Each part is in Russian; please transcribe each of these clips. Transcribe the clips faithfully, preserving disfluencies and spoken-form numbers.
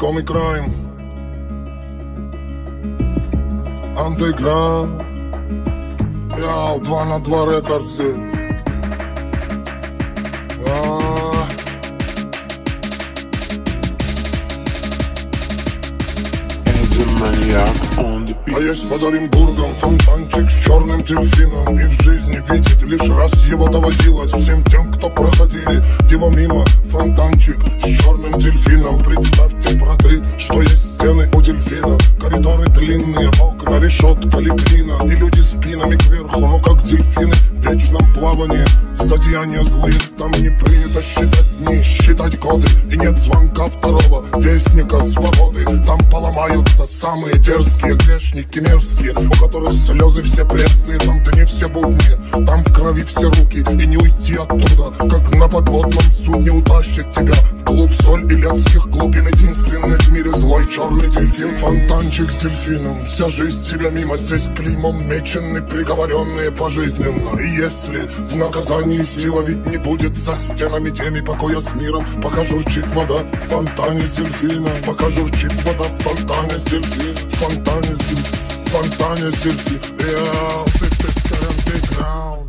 Comic Crime, Underground, я два на два рекордсе. А, а есть под Оренбургом фонтанчик с черным дельфином, и в жизни видеть лишь раз его доводилось всем тем, кто проходили его мимо. Фонтанчик с черным дельфином. Представьте, браты, что есть стены у дельфина, коридоры длинные, окна, решетка, лепнина, и люди спинами кверху, ну как дельфины в вечном плавании. Зодеяния злые, там не принято считать дни, считать годы, и нет звонка второго вестника свободы. Там поломаются самые дерзкие грешники мерзкие, у которых слезы все пресные. Там дни все будни, там в крови все руки, и не уйти оттуда, как на подводном судне утащит тебя в клуб соль и летских глубин. Единственный в мире злой черный дельфин. Фонтанчик с дельфином, вся жизнь тебя мимо. Здесь клеймом мечены приговоренные пожизненно. И если в наказании сила ведь не будет за стенами теми покоя с миром, пока журчит вода в фонтане с дельфином, пока журчит вода в фонтане с дельфином, в фонтане с дельфином, в фонтане с дельфином. Yeah, fifty underground.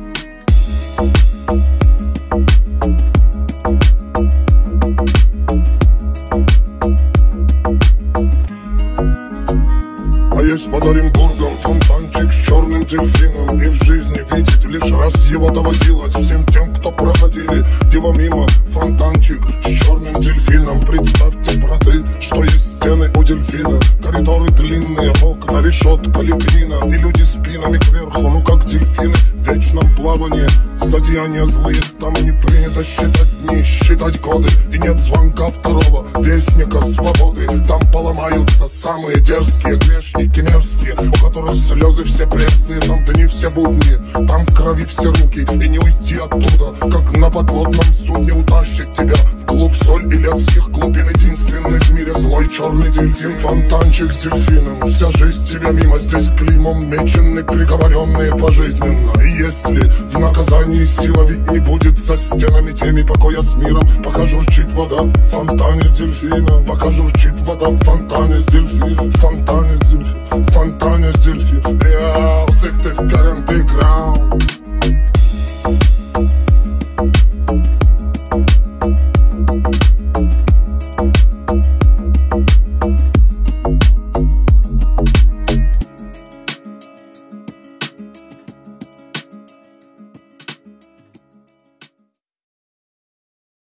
А есть под Оренбургом фонтанчик с черным дельфином, и в жизни видеть лишь раз его доводилось всем тем, кто проходили его мимо. Фонтанчик с черным дельфином. Представьте, браты, что есть стены у дельфина, коридоры длинные, окна, решетка, лепнина, и люди спинами кверху, ну как дельфины в вечном плавании. Зодеяния злые, там не принято считать дни, считать годы, и нет звонка второго вестника свободы. Там поломаются самые дерзкие грешники мерзкие, у которых слезы все пресные. Там дни все будни, там в крови все руки, и не уйти оттуда, как на подводном судне утащит тебя в клуб соль и летских глубин. Единственный в мире злой черный дельфин. Фонтанчик с дельфином, вся жизнь тебя мимо. Здесь клеймом мечены приговоренные пожизненно. И если в наказании сила ведь не будет за стенами теми покоя с миром, пока журчит вода в фонтане с дельфином, пока журчит вода в фонтане с дельфином, в фонтане с дельфином, в фонтане с дельфином. Я секты в Underground.